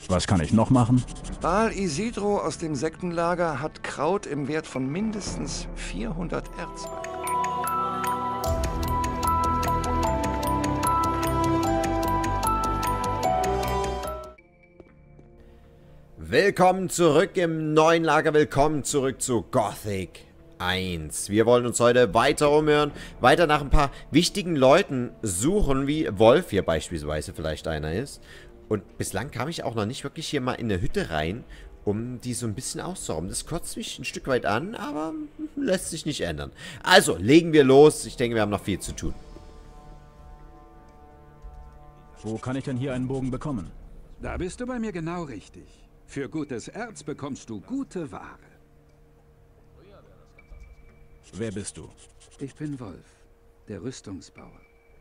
Was kann ich noch machen? Baal Isidro aus dem Sektenlager hat Kraut im Wert von mindestens 400 Erz. Willkommen zurück im neuen Lager, willkommen zurück zu Gothic 1. Wir wollen uns heute weiter umhören, weiter nach ein paar wichtigen Leuten suchen, wie Wolf hier beispielsweise vielleicht einer ist. Und bislang kam ich auch noch nicht wirklich hier mal in eine Hütte rein, um die so ein bisschen auszurauben. Das kotzt mich ein Stück weit an, aber lässt sich nicht ändern. Also, legen wir los. Ich denke, wir haben noch viel zu tun. Wo kann ich denn hier einen Bogen bekommen? Da bist du bei mir genau richtig. Für gutes Erz bekommst du gute Ware. Wer bist du? Ich bin Wolf, der Rüstungsbauer.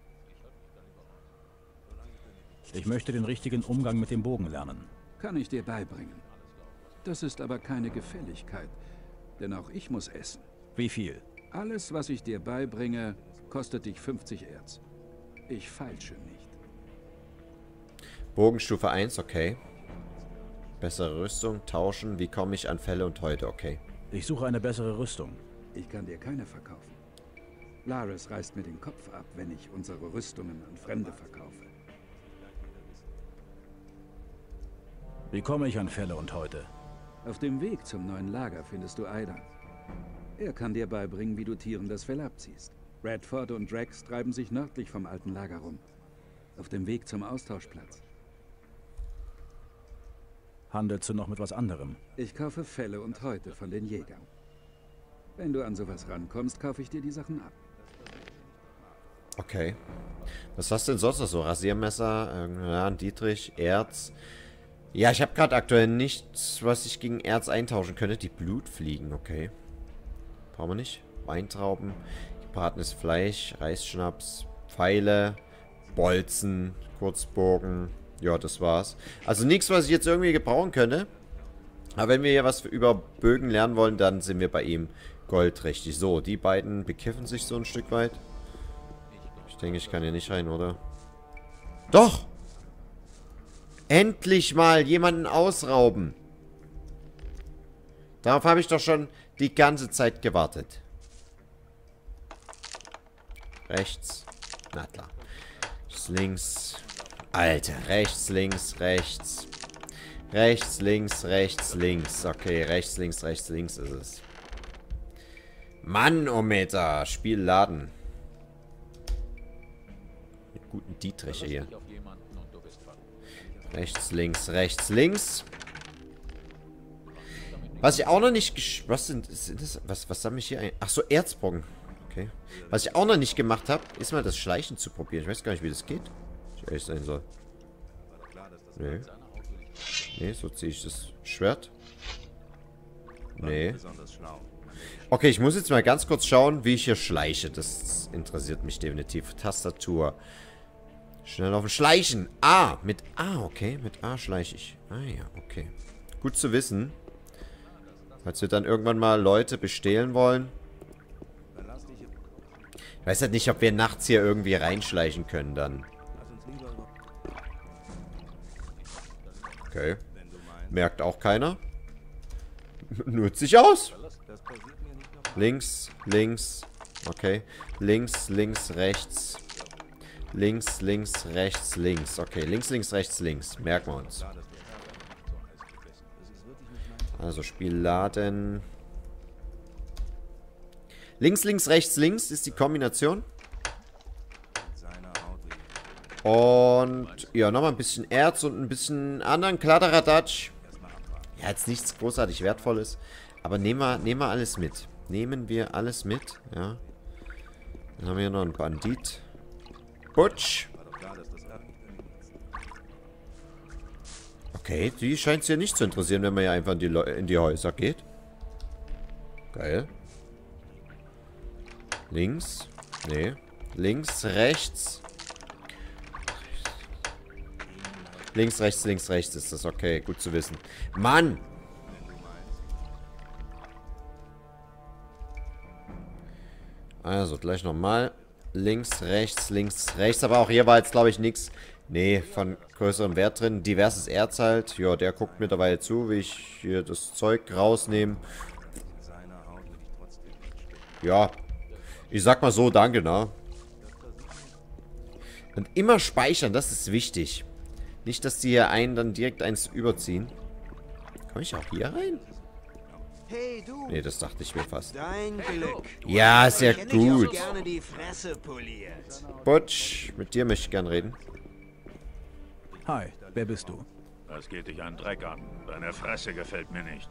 Ich möchte den richtigen Umgang mit dem Bogen lernen. Kann ich dir beibringen. Das ist aber keine Gefälligkeit, denn auch ich muss essen. Wie viel? Alles, was ich dir beibringe, kostet dich 50 Erz. Ich feilsche nicht. Bogenstufe 1, okay. Bessere Rüstung, tauschen. Wie komme ich an Felle und Häute? Okay. Ich suche eine bessere Rüstung. Ich kann dir keine verkaufen. Laris reißt mir den Kopf ab, wenn ich unsere Rüstungen an Fremde verkaufe. Wie komme ich an Felle und Häute? Auf dem Weg zum neuen Lager findest du Aidan. Er kann dir beibringen, wie du Tieren das Fell abziehst. Redford und Drax treiben sich nördlich vom alten Lager rum. Auf dem Weg zum Austauschplatz. Handelst du noch mit was anderem? Ich kaufe Felle und Häute von den Jägern. Wenn du an sowas rankommst, kaufe ich dir die Sachen ab. Okay. Was hast du denn sonst noch so? Rasiermesser, ja, ein Dietrich, Erz. Ja, ich habe gerade aktuell nichts, was ich gegen Erz eintauschen könnte. Die Blutfliegen, okay. Brauchen wir nicht. Weintrauben, gebratenes Fleisch, Reisschnaps, Pfeile, Bolzen, Kurzbogen. Ja, das war's. Also nichts, was ich jetzt irgendwie gebrauchen könnte. Aber wenn wir hier was über Bögen lernen wollen, dann sind wir bei ihm goldrichtig. So, die beiden bekiffen sich so ein Stück weit. Ich denke, ich kann hier nicht rein, oder? Doch! Endlich mal jemanden ausrauben. Darauf habe ich doch schon die ganze Zeit gewartet. Rechts. Na klar. Links. Alter, rechts, links, rechts. Rechts, links, rechts, links. Okay, rechts, links ist es. Manometer. Spiel laden. Mit guten Dietriche hier. Rechts, links, rechts, links. Was ich auch noch nicht... Was sind das? Was haben wir hier? Ach so, Erzbogen. Okay. Was ich auch noch nicht gemacht habe, ist mal das Schleichen zu probieren. Ich weiß gar nicht, wie das geht. Ich ehrlich sein soll. Nee. Nee, so ziehe ich das Schwert. Nee. Okay, ich muss jetzt mal ganz kurz schauen, wie ich hier schleiche. Das interessiert mich definitiv. Tastatur. Schnell auf den Schleichen. A. Mit A, okay. Mit A schleiche ich. Ah ja, okay. Gut zu wissen. Falls wir dann irgendwann mal Leute bestehlen wollen. Ich weiß halt nicht, ob wir nachts hier irgendwie reinschleichen können dann. Okay. Merkt auch keiner. Nutzt sich aus. Links, links. Okay. Links, links, rechts. Links, links, rechts, links. Okay, links, links, rechts, links. Merken wir uns. Also Spiel laden. Links, links, rechts, links ist die Kombination. Und ja, nochmal ein bisschen Erz und ein bisschen anderen Kladderadatsch. Ja, jetzt nichts großartig Wertvolles. Aber nehmen wir alles mit. Nehmen wir alles mit, ja. Dann haben wir hier noch einen Bandit. Butch. Okay, die scheint es ja nicht zu interessieren, wenn man ja einfach in die Häuser geht. Geil. Links. Nee. Links, rechts. Links, rechts ist das. Okay, gut zu wissen. Mann! Also, gleich nochmal. Links, rechts, aber auch hier war jetzt, glaube ich, nichts Nee, von größerem Wert drin. Diverses Erz halt. Ja, der guckt mir dabei zu, wie ich hier das Zeug rausnehme. Ja. Ich sag mal so, danke, ne? Und immer speichern, das ist wichtig. Nicht, dass die hier einen dann direkt eins überziehen. Komme ich auch hier rein? Hey, du. Nee, das dachte ich mir fast. Dein Glück. Ja, sehr Ich hätte dir auch gut. gerne die Fresse poliert. Butch, mit dir möchte ich gern reden. Hi, wer bist du? Das geht dich einen Dreck an. Deine Fresse gefällt mir nicht.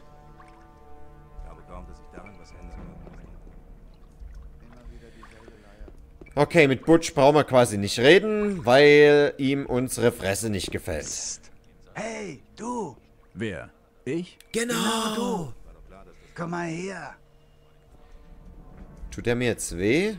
Okay, mit Butch brauchen wir quasi nicht reden, weil ihm unsere Fresse nicht gefällt. Hey, du! Wer? Ich? Genau! Du! Komm mal her! Tut er mir jetzt weh?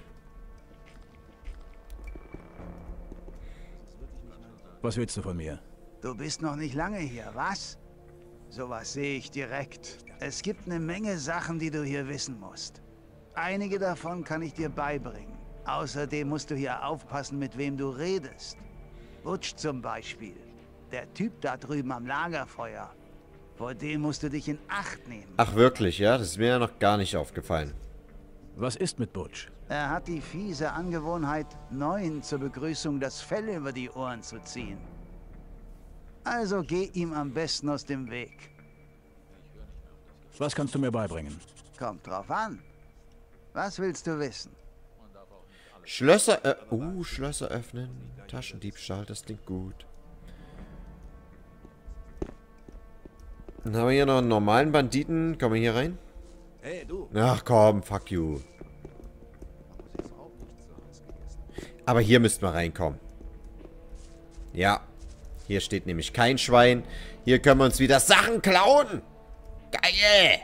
Was willst du von mir? Du bist noch nicht lange hier, was? Sowas sehe ich direkt. Es gibt eine Menge Sachen, die du hier wissen musst. Einige davon kann ich dir beibringen. Außerdem musst du hier aufpassen, mit wem du redest. Butch zum Beispiel. Der Typ da drüben am Lagerfeuer. Vor dem musst du dich in Acht nehmen. Ach wirklich, ja? Das ist mir ja noch gar nicht aufgefallen. Was ist mit Butch? Er hat die fiese Angewohnheit, Neuen zur Begrüßung das Fell über die Ohren zu ziehen. Also geh ihm am besten aus dem Weg. Was kannst du mir beibringen? Kommt drauf an. Was willst du wissen? Schlösser, Schlösser öffnen. Taschendiebstahl, das klingt gut. Dann haben wir hier noch einen normalen Banditen. Kommen wir hier rein? Hey, du. Ach komm, fuck you. Aber hier müssten wir reinkommen. Ja. Hier steht nämlich kein Schwein. Hier können wir uns wieder Sachen klauen. Geil.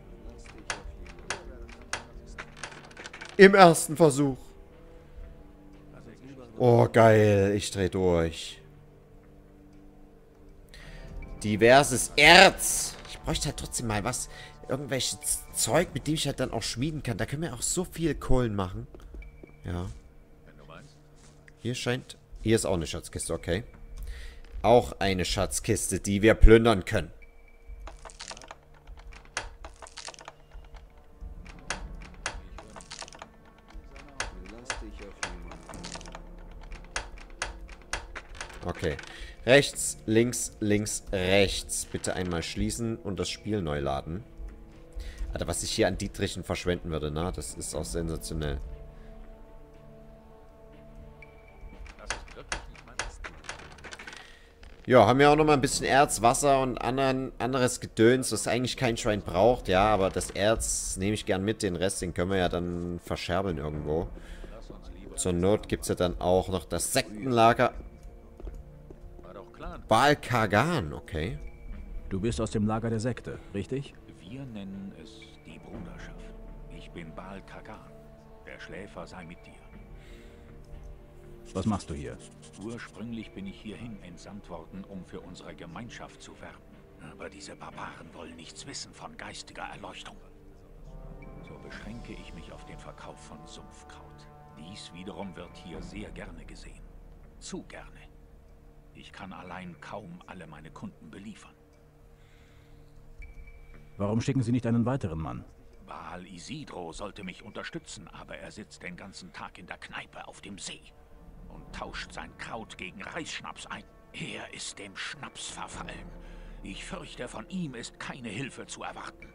Im ersten Versuch. Oh, geil. Ich dreh durch. Diverses Erz. Ich bräuchte halt trotzdem mal was. Irgendwelches Zeug, mit dem ich halt dann auch schmieden kann. Da können wir auch so viel Kohlen machen. Ja. Hier scheint... Hier ist auch eine Schatzkiste, okay. Auch eine Schatzkiste, die wir plündern können. Okay. Rechts, links, links, rechts. Bitte einmal schließen und das Spiel neu laden. Alter, was ich hier an Dietrichen verschwenden würde, na, das ist auch sensationell. Ja, haben wir auch nochmal ein bisschen Erz, Wasser und anderes Gedöns, was eigentlich kein Schwein braucht. Ja, aber das Erz nehme ich gern mit. Den Rest, den können wir ja dann verscherbeln irgendwo. Zur Not gibt es ja dann auch noch das Sektenlager. Baal Kagan, okay. Du bist aus dem Lager der Sekte, richtig? Wir nennen es die Bruderschaft. Ich bin Baal Kagan. Der Schläfer sei mit dir. Was machst du hier? Ursprünglich bin ich hierhin entsandt worden, um für unsere Gemeinschaft zu werben. Aber diese Barbaren wollen nichts wissen von geistiger Erleuchtung. So beschränke ich mich auf den Verkauf von Sumpfkraut. Dies wiederum wird hier sehr gerne gesehen. Zu gerne. Ich kann allein kaum alle meine Kunden beliefern. Warum schicken Sie nicht einen weiteren Mann? Baal Isidro sollte mich unterstützen, aber er sitzt den ganzen Tag in der Kneipe auf dem See und tauscht sein Kraut gegen Reisschnaps ein. Er ist dem Schnaps verfallen. Ich fürchte, von ihm ist keine Hilfe zu erwarten.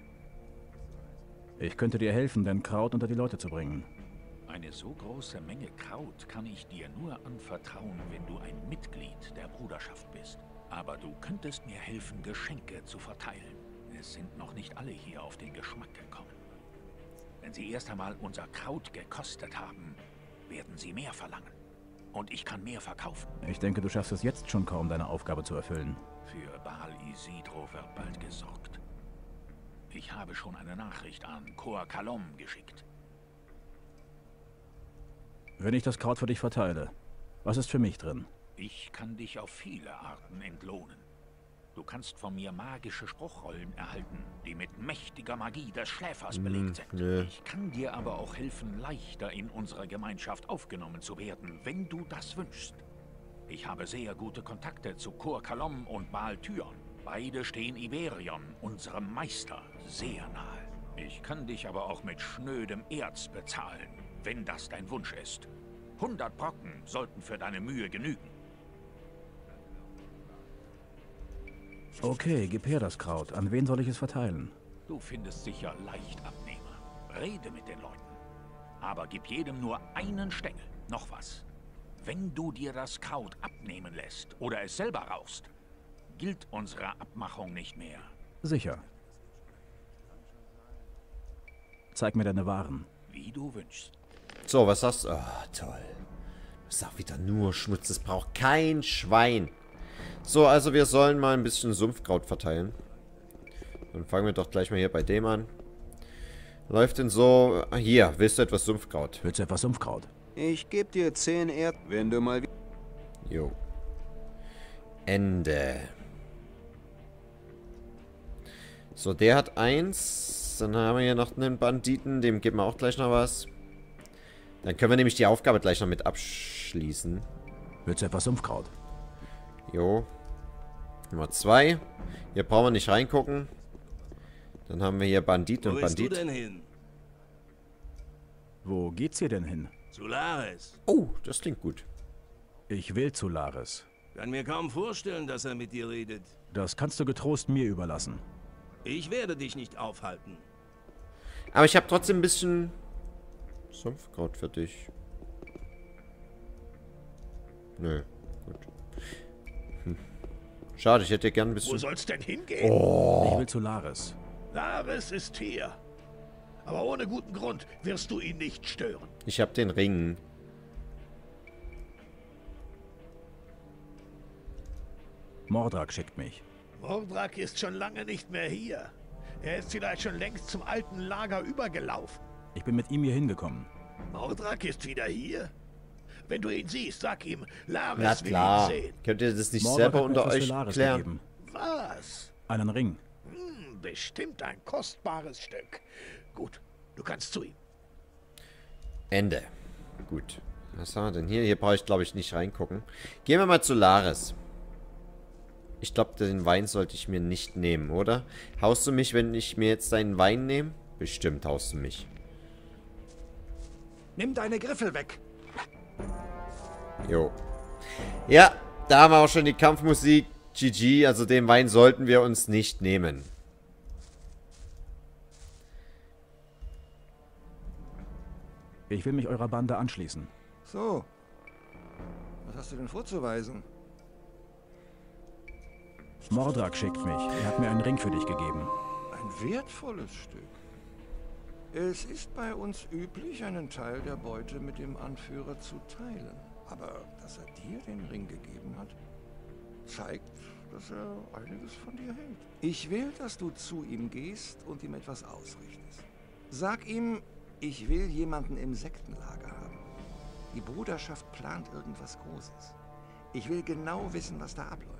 Ich könnte dir helfen, dein Kraut unter die Leute zu bringen. Eine so große Menge Kraut kann ich dir nur anvertrauen, wenn du ein Mitglied der Bruderschaft bist. Aber du könntest mir helfen, Geschenke zu verteilen. Es sind noch nicht alle hier auf den Geschmack gekommen. Wenn sie erst einmal unser Kraut gekostet haben, werden sie mehr verlangen. Und ich kann mehr verkaufen. Ich denke, du schaffst es jetzt schon kaum, deine Aufgabe zu erfüllen. Für Baal Isidro wird bald gesorgt. Ich habe schon eine Nachricht an Kor Kalom geschickt. Wenn ich das Kraut für dich verteile, was ist für mich drin? Ich kann dich auf viele Arten entlohnen. Du kannst von mir magische Spruchrollen erhalten, die mit mächtiger Magie des Schläfers belegt sind. Ich kann dir aber auch helfen, leichter in unsere Gemeinschaft aufgenommen zu werden, wenn du das wünschst. Ich habe sehr gute Kontakte zu Kur Kalom und Baal Thyon. Beide stehen Iberion, unserem Meister, sehr nahe. Ich kann dich aber auch mit schnödem Erz bezahlen, wenn das dein Wunsch ist. 100 Brocken sollten für deine Mühe genügen. Okay, gib her das Kraut. An wen soll ich es verteilen? Du findest sicher leicht Abnehmer. Rede mit den Leuten. Aber gib jedem nur einen Stängel. Noch was. Wenn du dir das Kraut abnehmen lässt oder es selber rauchst, gilt unsere Abmachung nicht mehr. Sicher. Zeig mir deine Waren. Wie du wünschst. So, was hast du? Oh, toll. Das ist auch wieder nur Schmutz. Das braucht kein Schwein. So, also wir sollen mal ein bisschen Sumpfkraut verteilen. Dann fangen wir doch gleich mal hier bei dem an. Läuft denn so... Hier, willst du etwas Sumpfkraut? Willst du etwas Sumpfkraut? Ich gebe dir 10 Erd, wenn du mal... Jo. Ende. So, der hat 1. Dann haben wir hier noch einen Banditen. Dem geben wir auch gleich noch was. Dann können wir nämlich die Aufgabe gleich noch mit abschließen. Willst du etwas Sumpfkraut? Jo. Nummer 2. Hier brauchen wir nicht reingucken. Dann haben wir hier Bandit und Wo willst du Bandit. denn hin? Wo geht's hier denn hin? Zu Lares. Oh, das klingt gut. Ich will zu Lares. Kann mir kaum vorstellen, dass er mit dir redet. Das kannst du getrost mir überlassen. Ich werde dich nicht aufhalten. Aber ich habe trotzdem ein bisschen Sumpfkraut für dich. Nö, gut. Schade, ich hätte gern ein Wo bisschen... soll's denn hingehen? Ich will zu Lares. Lares ist hier. Aber ohne guten Grund wirst du ihn nicht stören. Ich habe den Ring. Mordrak schickt mich. Mordrak ist schon lange nicht mehr hier. Er ist vielleicht schon längst zum alten Lager übergelaufen. Ich bin mit ihm hier hingekommen. Mordrak ist wieder hier? Wenn du ihn siehst, sag ihm, Lares Na will klar. ihn sehen. Könnt ihr das nicht Mordrak selber hat mir unter etwas für euch Lares klären? gegeben. Was? Einen Ring. Bestimmt ein kostbares Stück. Gut, du kannst zu ihm. Ende. Gut. Was haben wir denn hier? Hier brauche ich, glaube ich, nicht reingucken. Gehen wir mal zu Lares. Ich glaube, den Wein sollte ich mir nicht nehmen, oder? Haust du mich, wenn ich mir jetzt deinen Wein nehme? Bestimmt haust du mich. Nimm deine Griffel weg. Jo. Ja, da haben wir auch schon die Kampfmusik. GG, also den Wein sollten wir uns nicht nehmen. Ich will mich eurer Bande anschließen. So. Was hast du denn vorzuweisen? Mordrak schickt mich. Er hat mir einen Ring für dich gegeben. Ein wertvolles Stück. Es ist bei uns üblich, einen Teil der Beute mit dem Anführer zu teilen. Aber dass er dir den Ring gegeben hat, zeigt, dass er einiges von dir hält. Ich will, dass du zu ihm gehst und ihm etwas ausrichtest. Sag ihm, ich will jemanden im Sektenlager haben. Die Bruderschaft plant irgendwas Großes. Ich will genau wissen, was da abläuft.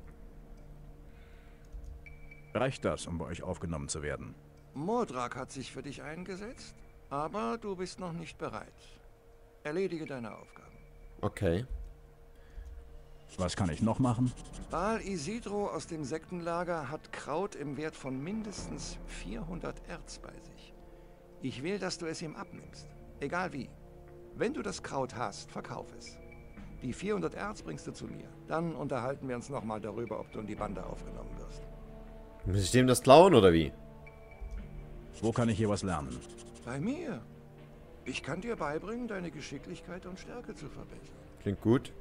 Reicht das, um bei euch aufgenommen zu werden? Mordrak hat sich für dich eingesetzt, aber du bist noch nicht bereit. Erledige deine Aufgaben. Okay. Was kann ich noch machen? Baal Isidro aus dem Sektenlager hat Kraut im Wert von mindestens 400 Erz bei sich. Ich will, dass du es ihm abnimmst. Egal wie. Wenn du das Kraut hast, verkauf es. Die 400 Erz bringst du zu mir. Dann unterhalten wir uns nochmal darüber, ob du in die Bande aufgenommen wirst. Muss ich dem das klauen, oder wie? Wo kann ich hier was lernen? Bei mir. Ich kann dir beibringen, deine Geschicklichkeit und Stärke zu verbessern. Klingt gut.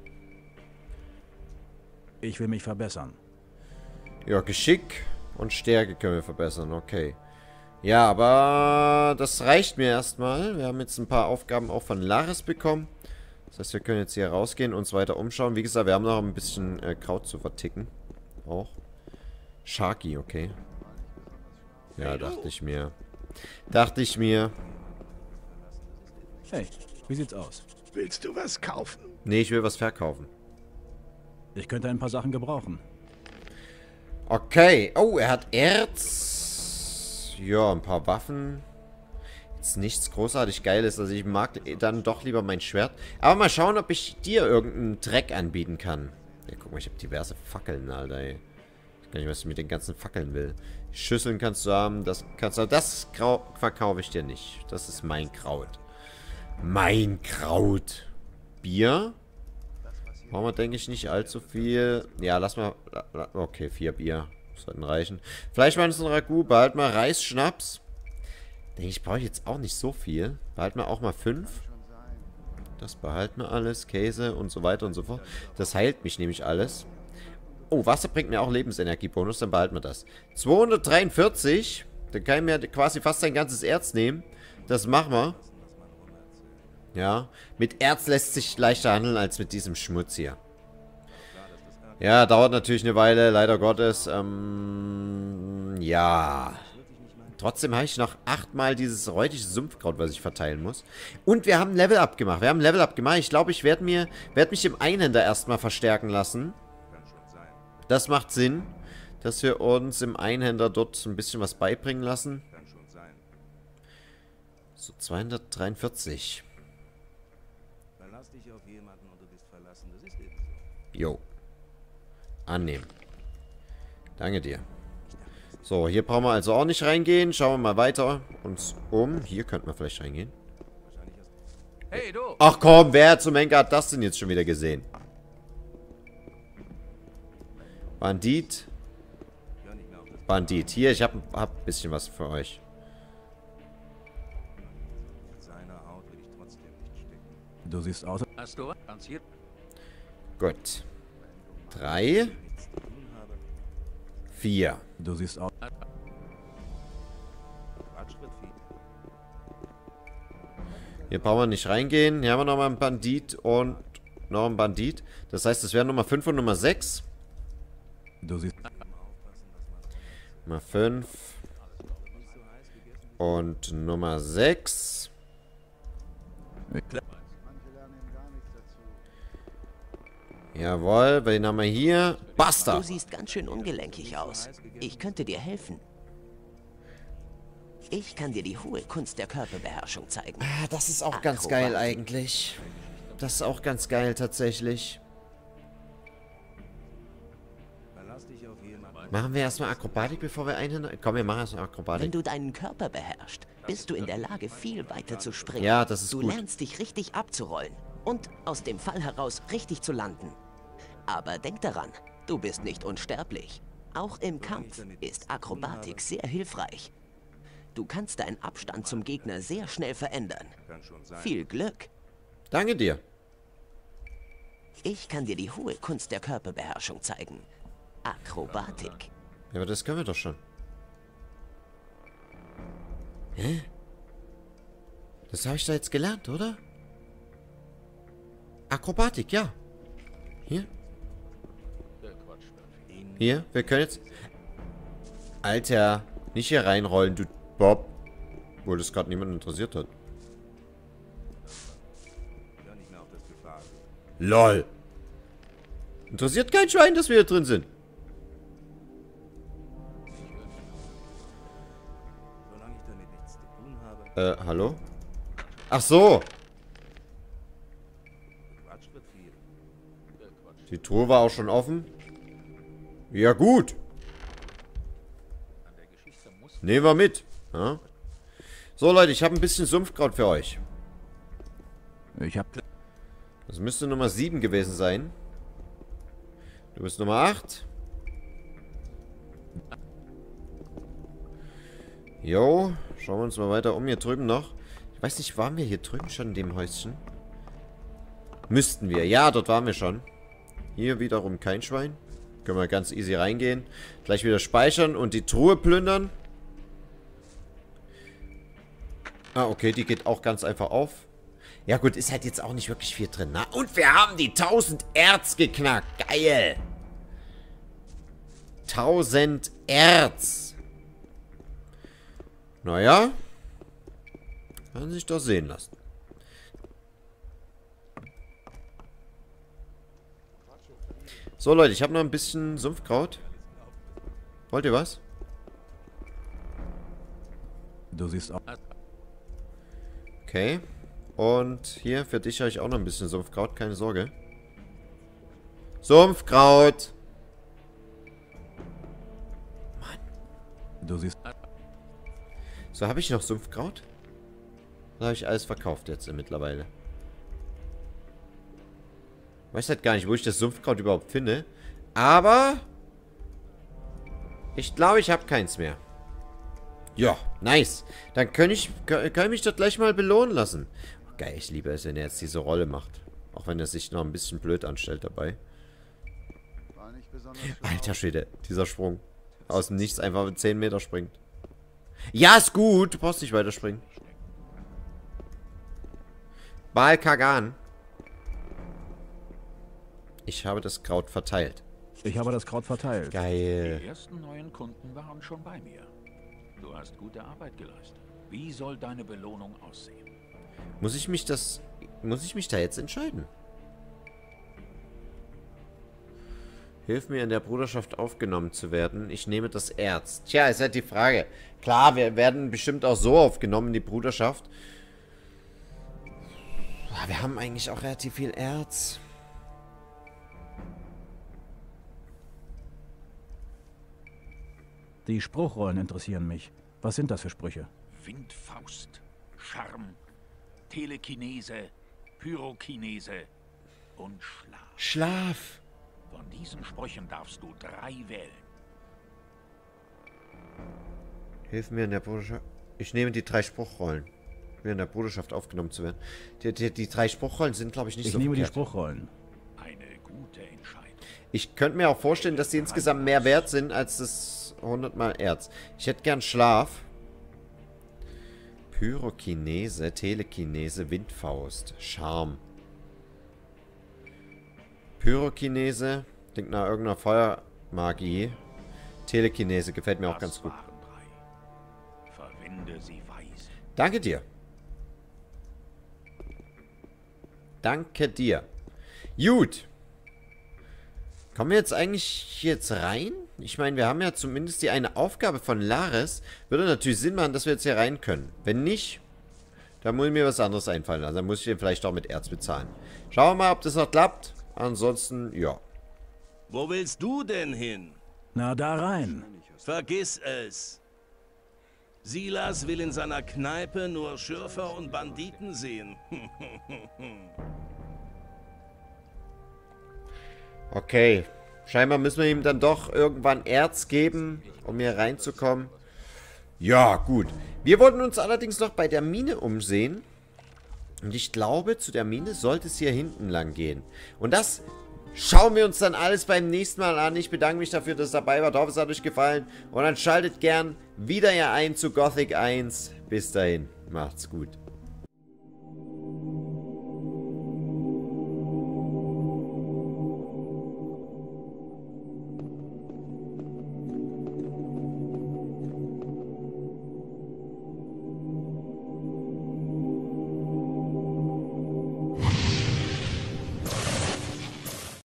Ich will mich verbessern. Ja, Geschick und Stärke können wir verbessern, okay. Ja, aber das reicht mir erstmal. Wir haben jetzt ein paar Aufgaben auch von Lares bekommen. Das heißt, wir können jetzt hier rausgehen und uns weiter umschauen. Wie gesagt, wir haben noch ein bisschen Kraut zu verticken. Auch. Sharky, okay. Ja, dachte ich mir. Hey, wie sieht's aus? Willst du was kaufen? Nee, ich will was verkaufen. Ich könnte ein paar Sachen gebrauchen. Okay. Oh, er hat Erz. Ja, ein paar Waffen. jetzt nichts großartig Geiles. Also ich mag dann doch lieber mein Schwert. Aber mal schauen, ob ich dir irgendeinen Dreck anbieten kann. Ja, guck mal, ich habe diverse Fackeln, Alter, ey. Ich weiß gar nicht, was ich mit den ganzen Fackeln will. Schüsseln kannst du haben, das kannst du haben. Das verkaufe ich dir nicht. Das ist mein Kraut. Mein Kraut. Bier? Brauchen wir, denke ich, nicht allzu viel. Ja, lass mal... Okay, 4 Bier. Sollten reichen. Fleischmann ist ein Ragout. Behalt mal Reis, Schnaps. Denke ich, brauche ich jetzt auch nicht so viel. Behalten wir auch mal 5. Das behalten wir alles. Käse und so weiter und so fort. Das heilt mich nämlich alles. Oh, Wasser bringt mir auch Lebensenergiebonus. Dann behalten wir das. 243. Dann kann ich mir quasi fast sein ganzes Erz nehmen. Das machen wir. Ja. Mit Erz lässt sich leichter handeln als mit diesem Schmutz hier. Ja, dauert natürlich eine Weile. Leider Gottes. Ja. Trotzdem habe ich noch 8-mal dieses räudige Sumpfkraut, was ich verteilen muss. Und wir haben ein Level-Up gemacht. Ich glaube, ich werde mich im Einhänder erstmal verstärken lassen. Das macht Sinn, dass wir uns im Einhänder dort ein bisschen was beibringen lassen. So, 243. Jo. Annehmen. Danke dir. So, hier brauchen wir also auch nicht reingehen. Schauen wir mal weiter uns um. Hier könnten wir vielleicht reingehen. Hey, du! Ach komm, wer zum Henker hat das denn jetzt schon wieder gesehen? Bandit. Bandit. Hier, ich hab ein bisschen was für euch. Du siehst aus... Hast du was hier? Gut. 3. 4. Du siehst aus... Hier brauchen wir nicht reingehen. Hier haben wir nochmal einen Bandit und noch einen Bandit. Das heißt, es wären Nummer 5 und Nummer 6. Du siehst... Nummer 5. Und Nummer 6. Jawohl, wen haben wir hier? Basta! Du siehst ganz schön ungelenkig aus. Ich könnte dir helfen. Ich kann dir die hohe Kunst der Körperbeherrschung zeigen. Ah, das ist auch ganz geil eigentlich. Das ist auch ganz geil tatsächlich. Machen wir erstmal Akrobatik, bevor wir einhänder... Komm, wir machen erstmal Akrobatik. Wenn du deinen Körper beherrschst, bist du in der Lage, viel weiter zu springen. Ja, das ist du gut. Du lernst dich richtig abzurollen und aus dem Fall heraus richtig zu landen. Aber denk daran, du bist nicht unsterblich. Auch im Kampf ist Akrobatik sehr hilfreich. Du kannst deinen Abstand zum Gegner sehr schnell verändern. Viel Glück. Danke dir. Ich kann dir die hohe Kunst der Körperbeherrschung zeigen. Akrobatik. Ja, aber das können wir doch schon. Hä? Das habe ich da jetzt gelernt, oder? Akrobatik, ja. Hier. Hier, wir können jetzt... Alter, nicht hier reinrollen, du Bob. Obwohl das gerade niemand interessiert hat. LOL. Interessiert kein Schwein, dass wir hier drin sind. Hallo? Ach so. Die Truhe war auch schon offen. Ja, gut. Nehmen wir mit. Ja. So, Leute, ich habe ein bisschen Sumpfkraut für euch. Ich hab... Das müsste Nummer 7 gewesen sein. Du bist Nummer 8. Jo, schauen wir uns mal weiter um. Hier drüben noch. Ich weiß nicht, waren wir hier drüben schon in dem Häuschen? Müssten wir. Ja, dort waren wir schon. Hier wiederum kein Schwein. Können wir ganz easy reingehen. Gleich wieder speichern und die Truhe plündern. Ah, okay, die geht auch ganz einfach auf. Ja gut, ist halt jetzt auch nicht wirklich viel drin. Na? Und wir haben die 1000 Erz geknackt. Geil. 1000 Erz. Naja. Kann sich doch sehen lassen. So, Leute, ich habe noch ein bisschen Sumpfkraut. Wollt ihr was? Du siehst aus... Okay. Und hier, für dich habe ich auch noch ein bisschen Sumpfkraut, keine Sorge. Sumpfkraut! Mann. Du siehst... So, habe ich noch Sumpfkraut? Oder habe ich alles verkauft jetzt mittlerweile? Weiß halt gar nicht, wo ich das Sumpfkraut überhaupt finde. Aber... ich glaube, ich habe keins mehr. Ja, nice. Dann kann ich mich doch gleich mal belohnen lassen. Oh, geil, ich liebe es, wenn er jetzt diese Rolle macht. Auch wenn er sich noch ein bisschen blöd anstellt dabei. Alter Schwede, dieser Sprung. Aus dem Nichts einfach mit 10 Meter springt. Ja, ist gut. Du brauchst nicht weiterspringen. Baal Kagan. Ich habe das Kraut verteilt. Ich habe das Kraut verteilt. Geil. Die ersten neuen Kunden waren schon bei mir. Du hast gute Arbeit geleistet. Wie soll deine Belohnung aussehen? Muss ich mich da jetzt entscheiden? Hilf mir in der Bruderschaft aufgenommen zu werden. Ich nehme das Erz. Tja, ist halt die Frage. Klar, wir werden bestimmt auch so aufgenommen in die Bruderschaft. Wir haben eigentlich auch relativ viel Erz. Die Spruchrollen interessieren mich. Was sind das für Sprüche? Windfaust, Charme, Telekinese, Pyrokinese und Schlaf. Schlaf. Von diesen Sprüchen darfst du 3 wählen. Hilf mir in der Bruderschaft. Ich nehme die 3 Spruchrollen. Mir in der Bruderschaft aufgenommen zu werden. Die 3 Spruchrollen sind, glaube ich, nicht so Ich nehme die verkehrt. Spruchrollen. Eine gute Entscheidung. Ich könnte mir auch vorstellen, dass die insgesamt mehr wert sind als das 100 mal Erz. Ich hätte gern Schlaf. Pyrokinese, Telekinese, Windfaust, Charme. Pyrokinese, klingt nach irgendeiner Feuermagie. Telekinese gefällt mir auch ganz gut. Verwende sie weise. Danke dir. Danke dir. Gut. Kommen wir jetzt eigentlich rein? Ich meine, wir haben ja zumindest die eine Aufgabe von Lares. Würde natürlich Sinn machen, dass wir jetzt hier rein können. Wenn nicht, dann muss mir was anderes einfallen lassen. Dann muss ich den vielleicht auch mit Erz bezahlen. Schauen wir mal, ob das noch klappt. Ansonsten, ja. Wo willst du denn hin? Na, da rein. Vergiss es. Silas will in seiner Kneipe nur Schürfer und Banditen sehen. Okay. Scheinbar müssen wir ihm dann doch irgendwann Erz geben, um hier reinzukommen. Ja, gut. Wir wollten uns allerdings noch bei der Mine umsehen. Und ich glaube, zu der Mine sollte es hier hinten lang gehen. Und das schauen wir uns dann alles beim nächsten Mal an. Ich bedanke mich dafür, dass ihr dabei wart. Ich hoffe, es hat euch gefallen. Und dann schaltet gern wieder hier ein zu Gothic 1. Bis dahin. Macht's gut.